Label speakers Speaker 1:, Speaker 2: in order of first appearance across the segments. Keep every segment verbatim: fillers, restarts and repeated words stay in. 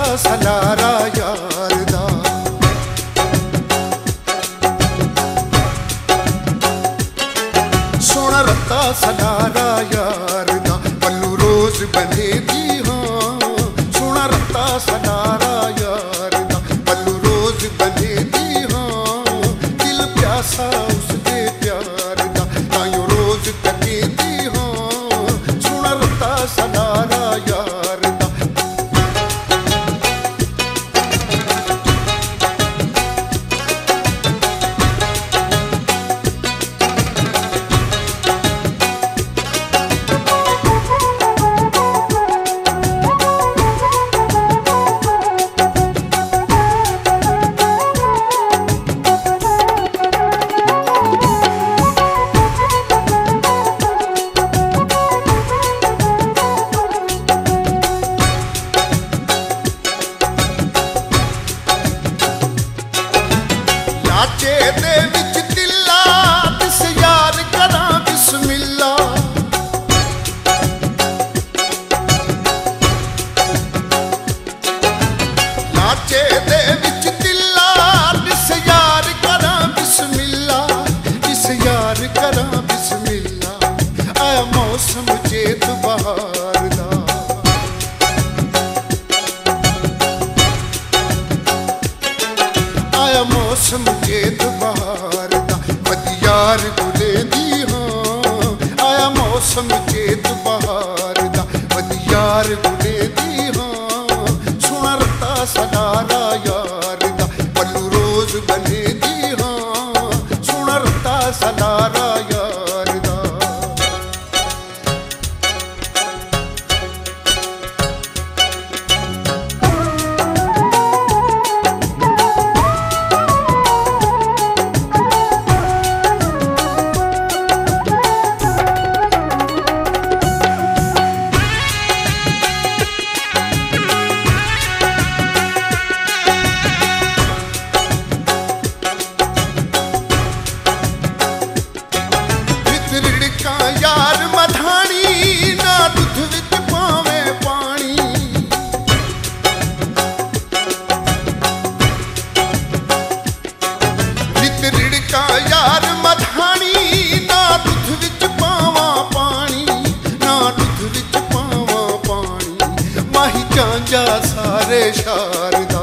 Speaker 1: सलारा यार दा। सोना रत्ता सलारा यार दा, पल्लू रोज बने दी हाँ। सोना रत्ता सलारा यार दा, पल्लू रोज बने दी हाँ। दिल प्यासा उसके प्यार दा, ताइयों रोज तके दी हाँ। सोना रत्ता सलारा यार दा। लाचे दे विच दिला दिस यार करा बिस्मिल्ला। लाचे दे विच दिला दिस यार करा बिस्मिल्ला। दिस यार करा बिस्मिल्ला। आया मौसम चेत बहार दा। आया मौसम चेत बहार दा, बदियार गुले दी हाँ। आया मौसम चेत बहार दा, बदियार गुले दी हाँ। सोना रत्ता सलारा यार दा, पल्लू रोज बने दी हाँ। सोना रत्ता सलारा यार दा। यार मधानी ना दुध विच पावे पानी। नित रिड़का यार मधानी ना दुध विच पावा पानी। ना दुध विच पावा पानी। माही झांझा सारे शारदा।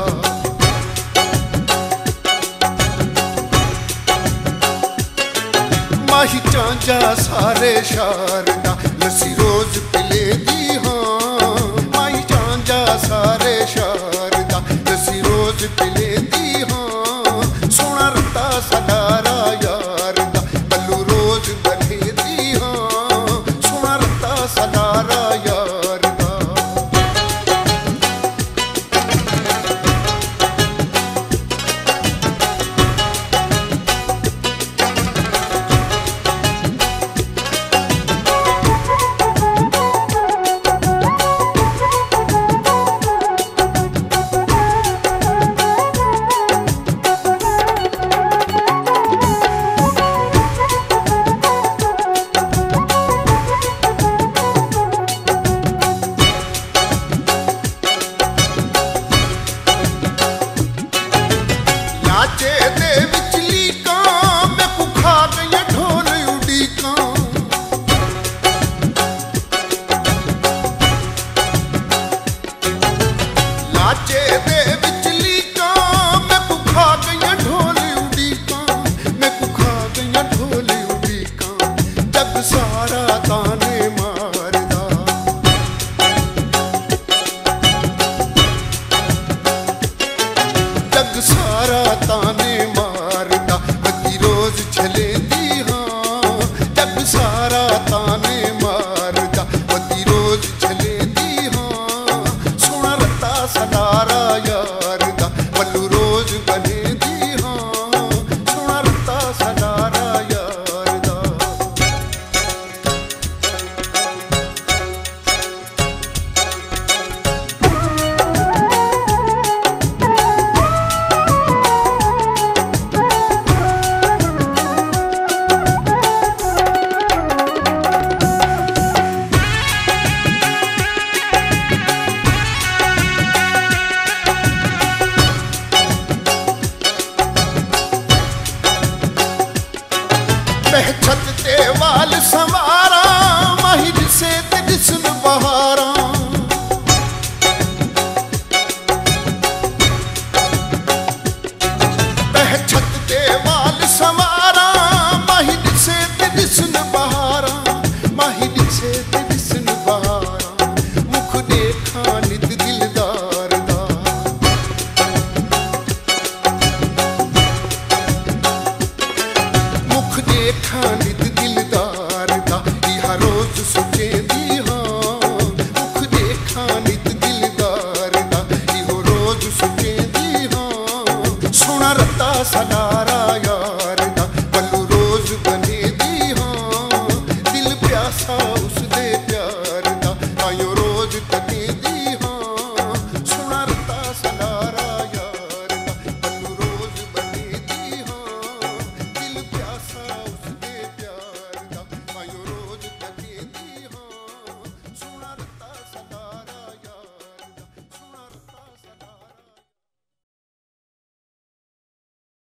Speaker 1: माही झांझा सारे शारदा, लस्सी रोज पिले दी हाँ। माही झांझा सारे शारदा, लस्सी रोज पिले दी हाँ। सोना रत्ता सलारा यार दा, पल्लू रोज बने दी हाँ। सोना रत्ता सलारा यार दा। लाचे दे विच लीकां, मैं भुखा गईयां ढोल उडीकां। लाचे दे विच लीकां, मैं भुखा गईयां ढोल उडीकां। मैं भुखा गईयां ढोल उडीकां। जग सारा ताने मारदा। जग सारा ताने मारदा, बदी रोज चले दी हाँ। जग सारा ताने मारदा, बदी रोज चले दी हाँ। सोना रत्ता सलारा छाओ